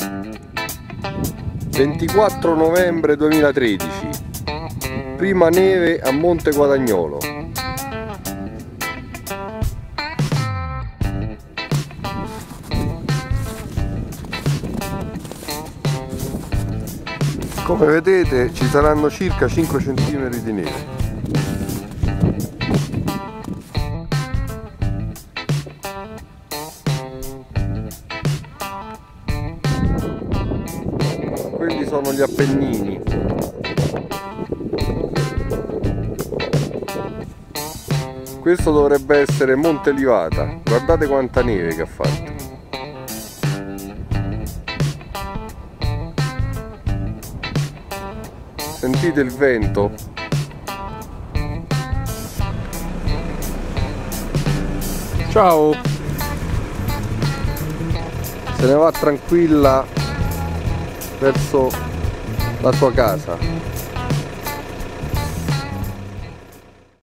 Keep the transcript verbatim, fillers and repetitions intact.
ventiquattro novembre duemilatredici, prima neve a Monte Guadagnolo. Come vedete ci saranno circa cinque centimetri di neve. Quelli sono gli Appennini. Questo dovrebbe essere Monte Livata. Guardate quanta neve che ha fatto. Sentite il vento? Ciao! Se ne va tranquilla verso la sua casa.